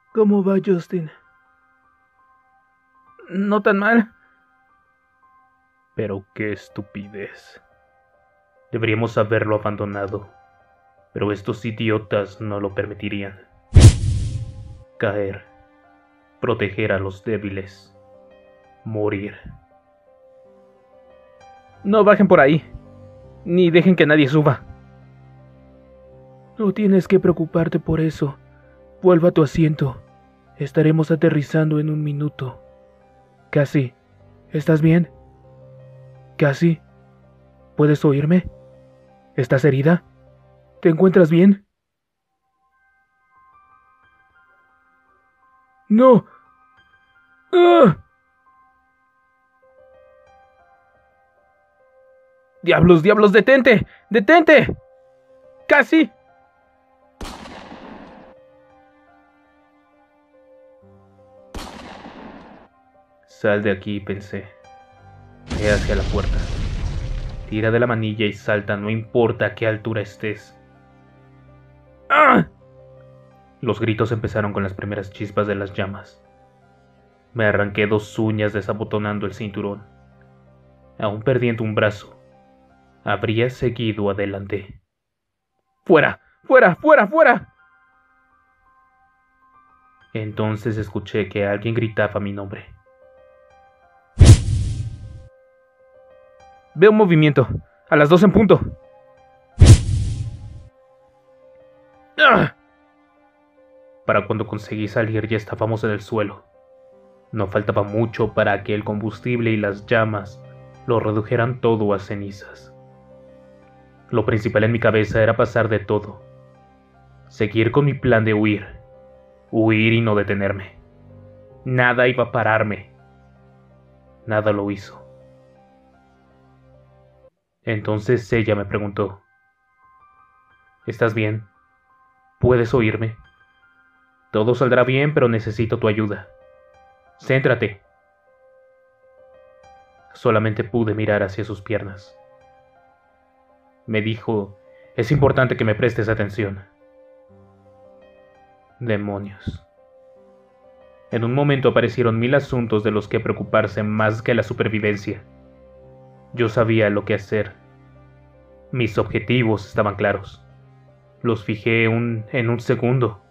¿Cómo va, Justin? No tan mal. Pero qué estupidez. Deberíamos haberlo abandonado, pero estos idiotas no lo permitirían. Caer, proteger a los débiles, morir. No bajen por ahí, ni dejen que nadie suba. No tienes que preocuparte por eso. Vuelva a tu asiento. Estaremos aterrizando en un minuto. Cassie, ¿estás bien? Cassie, ¿puedes oírme? ¿Estás herida? ¿Te encuentras bien? ¡No! ¡Ah! ¡Diablos, diablos, detente! ¡Detente! ¡Cassie! Sal de aquí, pensé. Ve hacia la puerta. Tira de la manilla y salta, no importa a qué altura estés. ¡Ah! Los gritos empezaron con las primeras chispas de las llamas. Me arranqué 2 uñas desabotonando el cinturón. Aún perdiendo un brazo, habría seguido adelante. ¡Fuera! ¡Fuera! ¡Fuera! ¡Fuera! Entonces escuché que alguien gritaba mi nombre. Veo un movimiento. A las 2 en punto. ¡Ah! Para cuando conseguí salir ya estábamos en el suelo. No faltaba mucho para que el combustible y las llamas lo redujeran todo a cenizas. Lo principal en mi cabeza era pasar de todo. Seguir con mi plan de huir. Huir y no detenerme. Nada iba a pararme. Nada lo hizo. Entonces ella me preguntó: ¿estás bien? ¿Puedes oírme? Todo saldrá bien, pero necesito tu ayuda. Céntrate. Solamente pude mirar hacia sus piernas. Me dijo: es importante que me prestes atención. Demonios. En un momento aparecieron 1000 asuntos de los que preocuparse más que la supervivencia. Yo sabía lo que hacer. Mis objetivos estaban claros. Los fijé en un segundo.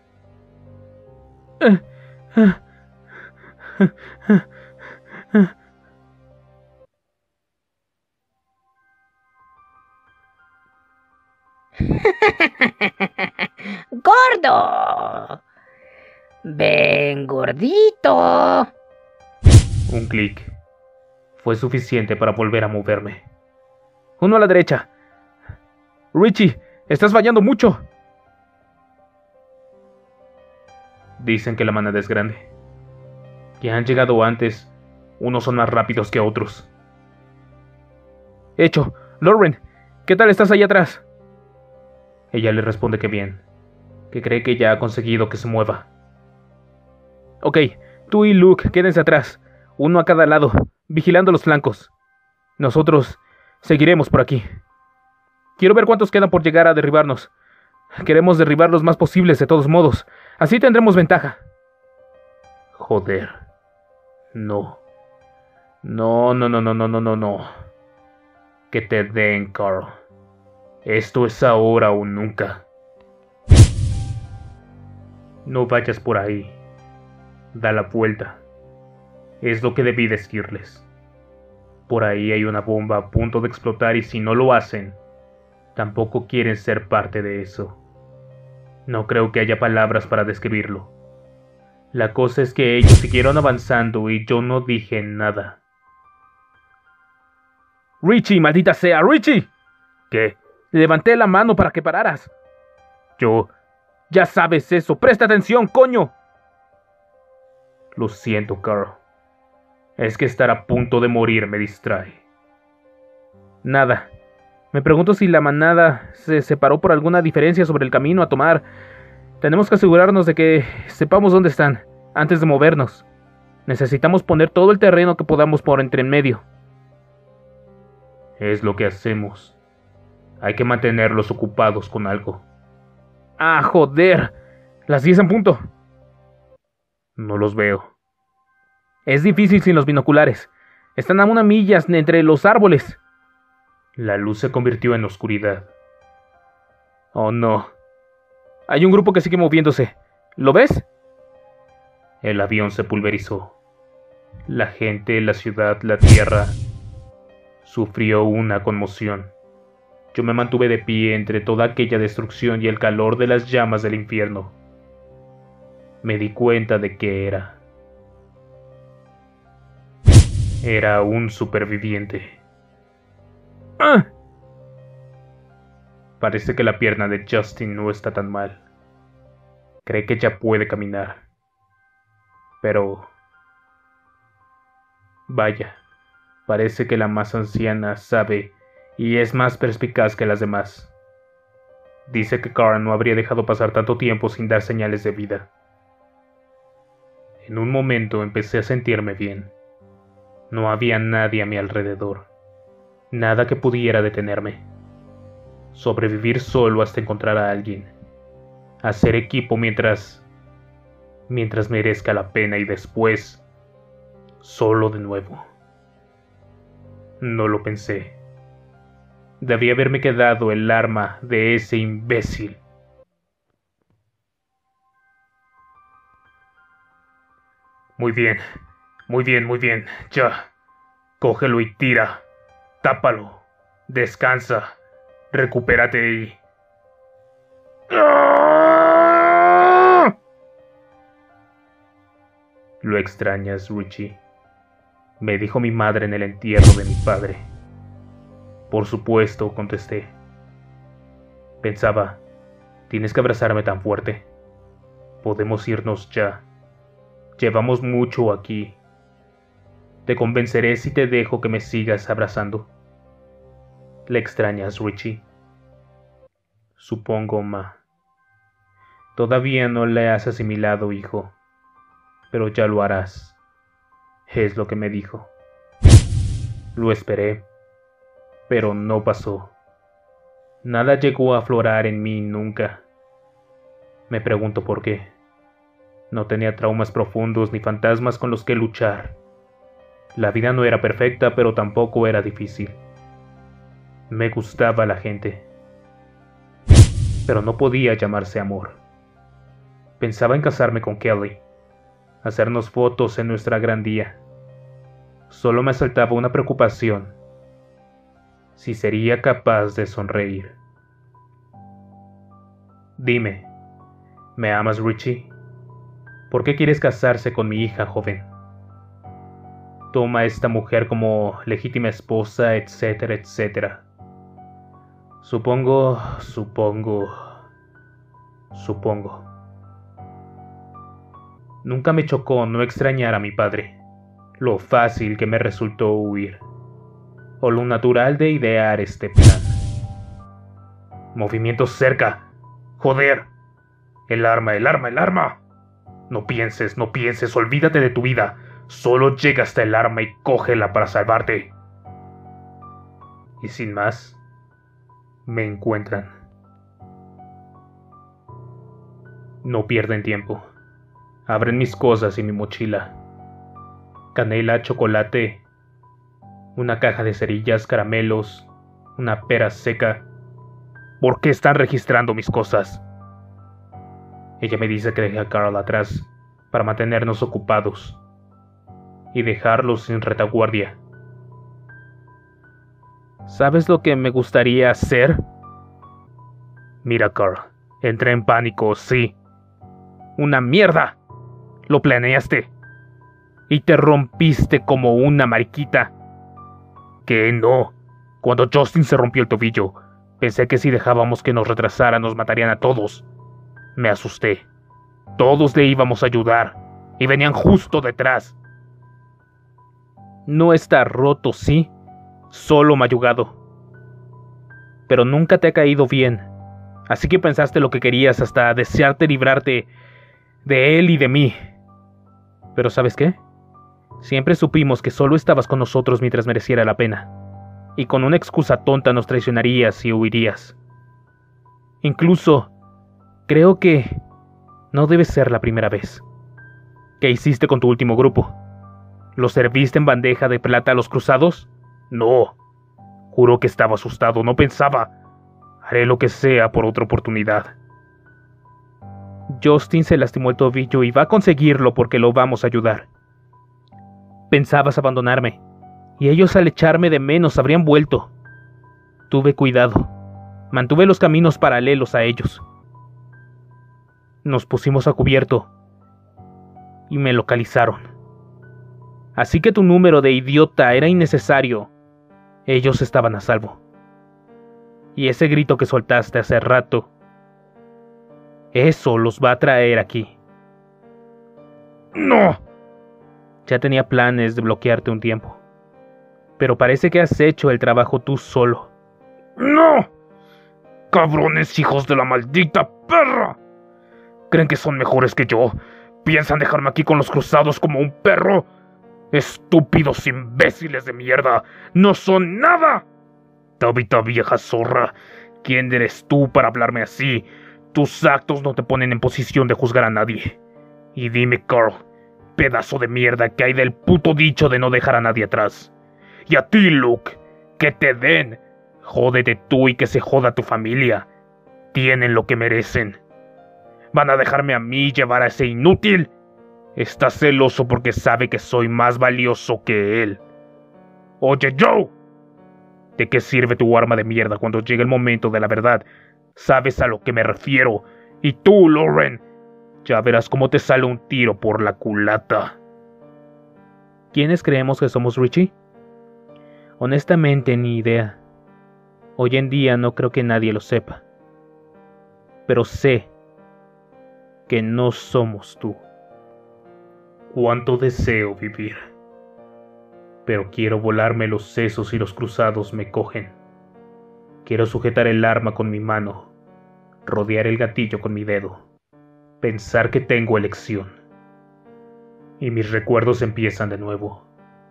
¡Gordo! ¡Ven, gordito! Un clic. Fue suficiente para volver a moverme. Uno a la derecha. Richie, estás fallando mucho. Dicen que la manada es grande. Que han llegado antes. Unos son más rápidos que otros. Hecho. Lauren, ¿qué tal estás ahí atrás? Ella le responde que bien. Que cree que ya ha conseguido que se mueva. Ok, tú y Luke quédense atrás. Uno a cada lado, vigilando los flancos. Nosotros seguiremos por aquí. Quiero ver cuántos quedan por llegar a derribarnos. Queremos derribar los más posibles de todos modos. Así tendremos ventaja. Joder. No. No. Que te den, Carl. Esto es ahora o nunca. No vayas por ahí. Da la vuelta. Es lo que debí decirles. Por ahí hay una bomba a punto de explotar y si no lo hacen, tampoco quieren ser parte de eso. No creo que haya palabras para describirlo. La cosa es que ellos siguieron avanzando y yo no dije nada. Richie, maldita sea, Richie. ¿Qué? Levanté la mano para que pararas. Yo... Ya sabes eso, presta atención, coño. Lo siento, Carl. Es que estar a punto de morir me distrae. Nada. Me pregunto si la manada se separó por alguna diferencia sobre el camino a tomar. Tenemos que asegurarnos de que sepamos dónde están, antes de movernos. Necesitamos poner todo el terreno que podamos por entre en medio. Es lo que hacemos. Hay que mantenerlos ocupados con algo. ¡Ah, joder! Las 10 en punto. No los veo. Es difícil sin los binoculares. Están a 1 milla entre los árboles. La luz se convirtió en oscuridad. Oh, no. Hay un grupo que sigue moviéndose. ¿Lo ves? El avión se pulverizó. La gente, la ciudad, la tierra sufrió una conmoción. Yo me mantuve de pie entre toda aquella destrucción y el calor de las llamas del infierno. Me di cuenta de que era un superviviente. ¡Ah! Parece que la pierna de Justin no está tan mal. Cree que ya puede caminar. Pero... vaya, parece que la más anciana sabe y es más perspicaz que las demás. Dice que Carl no habría dejado pasar tanto tiempo sin dar señales de vida. En un momento empecé a sentirme bien. No había nadie a mi alrededor. Nada que pudiera detenerme. Sobrevivir solo hasta encontrar a alguien. Hacer equipo mientras merezca la pena y después, solo de nuevo. No lo pensé. Debía haberme quedado el arma de ese imbécil. Muy bien, muy bien, muy bien. Ya. Cógelo y tira. Tápalo. Descansa. Recupérate y... ¿Lo extrañas, Richie? Me dijo mi madre en el entierro de mi padre. Por supuesto, contesté. Pensaba, tienes que abrazarme tan fuerte. Podemos irnos ya. Llevamos mucho aquí. Te convenceré si te dejo que me sigas abrazando. ¿Le extrañas, Richie? Supongo, ma. Todavía no le has asimilado, hijo. Pero ya lo harás. Es lo que me dijo. Lo esperé, pero no pasó. Nada llegó a aflorar en mí nunca. Me pregunto por qué. No tenía traumas profundos ni fantasmas con los que luchar. La vida no era perfecta, pero tampoco era difícil. Me gustaba la gente, pero no podía llamarse amor. Pensaba en casarme con Kelly, hacernos fotos en nuestra gran día. Solo me asaltaba una preocupación: si sería capaz de sonreír. Dime, ¿me amas, Richie? ¿Por qué quieres casarse con mi hija, joven? Toma a esta mujer como legítima esposa, etcétera, etcétera. Supongo. Nunca me chocó no extrañar a mi padre, lo fácil que me resultó huir, o lo natural de idear este plan. Movimientos cerca. Joder. El arma. No pienses, olvídate de tu vida. Solo llega hasta el arma y cógela para salvarte. Y sin más, me encuentran. No pierden tiempo. Abren mis cosas y mi mochila. Canela, chocolate, una caja de cerillas, caramelos, una pera seca. ¿Por qué están registrando mis cosas? Ella me dice que deje a Carl atrás para mantenernos ocupados y dejarlos sin retaguardia. ¿Sabes lo que me gustaría hacer? Mira, Carl, entré en pánico, sí. ¡Una mierda! Lo planeaste. Y te rompiste como una mariquita. ¿Qué no? Cuando Justin se rompió el tobillo, pensé que si dejábamos que nos retrasara nos matarían a todos. Me asusté. Todos le íbamos a ayudar y venían justo detrás. No está roto, sí. Solo mayugado. Pero nunca te ha caído bien. Así que pensaste lo que querías hasta desearte librarte de él y de mí. Pero ¿sabes qué? Siempre supimos que solo estabas con nosotros mientras mereciera la pena. Y con una excusa tonta nos traicionarías y huirías. Incluso, creo que no debe ser la primera vez. ¿Qué hiciste con tu último grupo? ¿Los serviste en bandeja de plata a los cruzados? No. Juro que estaba asustado, no pensaba. Haré lo que sea por otra oportunidad. Justin se lastimó el tobillo y va a conseguirlo porque lo vamos a ayudar. Pensabas abandonarme, y ellos al echarme de menos habrían vuelto. Tuve cuidado. Mantuve los caminos paralelos a ellos. Nos pusimos a cubierto y me localizaron. Así que tu número de idiota era innecesario. Ellos estaban a salvo. Y ese grito que soltaste hace rato, eso los va a traer aquí. ¡No! Ya tenía planes de bloquearte un tiempo, pero parece que has hecho el trabajo tú solo. ¡No! ¡Cabrones hijos de la maldita perra! ¿Creen que son mejores que yo? ¿Piensan dejarme aquí con los cruzados como un perro? ¡Estúpidos imbéciles de mierda! ¡No son nada! Tabitha, vieja zorra, ¿quién eres tú para hablarme así? Tus actos no te ponen en posición de juzgar a nadie. Y dime, Carl, pedazo de mierda, ¿qué hay del puto dicho de no dejar a nadie atrás? Y a ti, Luke, que te den. Jódete tú y que se joda tu familia. Tienen lo que merecen. ¿Van a dejarme a mí llevar a ese inútil? Está celoso porque sabe que soy más valioso que él. Oye, Joe, ¿de qué sirve tu arma de mierda cuando llegue el momento de la verdad? Sabes a lo que me refiero. Y tú, Lauren, ya verás cómo te sale un tiro por la culata. ¿Quiénes creemos que somos, Richie? Honestamente, ni idea. Hoy en día no creo que nadie lo sepa. Pero sé que no somos tú. Cuánto deseo vivir. Pero quiero volarme los sesos y los cruzados me cogen. Quiero sujetar el arma con mi mano, rodear el gatillo con mi dedo, pensar que tengo elección. Y mis recuerdos empiezan de nuevo.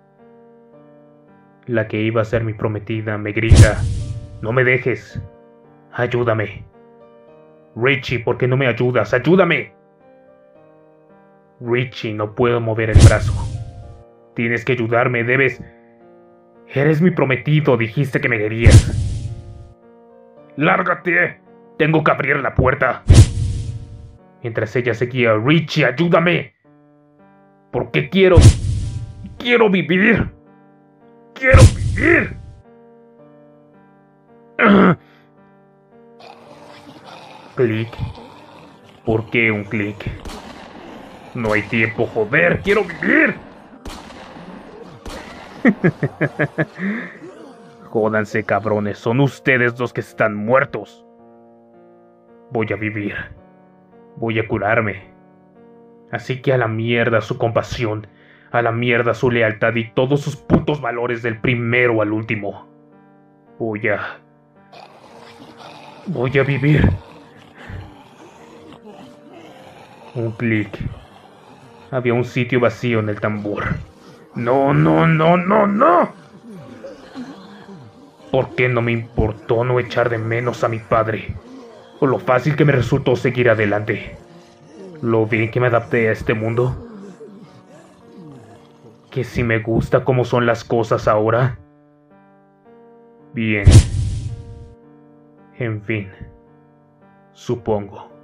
La que iba a ser mi prometida me grita: «No me dejes, ayúdame. Richie, ¿por qué no me ayudas? ¡Ayúdame!». Richie, no puedo mover el brazo. Tienes que ayudarme, debes... Eres mi prometido, dijiste que me querías. ¡Lárgate! Tengo que abrir la puerta. Mientras ella seguía: «Richie, ayúdame. Porque quiero vivir. ¡Quiero vivir!». Clic. ¿Por qué un clic? No hay tiempo, joder, quiero vivir. Jódanse, cabrones, son ustedes los que están muertos. Voy a vivir. Voy a curarme. Así que a la mierda su compasión, a la mierda su lealtad y todos sus putos valores del primero al último. Voy a vivir. Un clic. Había un sitio vacío en el tambor. ¡No, no, no, no, no! ¿Por qué no me importó no echar de menos a mi padre? O lo fácil que me resultó seguir adelante. Lo bien que me adapté a este mundo. Que si me gusta cómo son las cosas ahora. Bien. En fin. Supongo.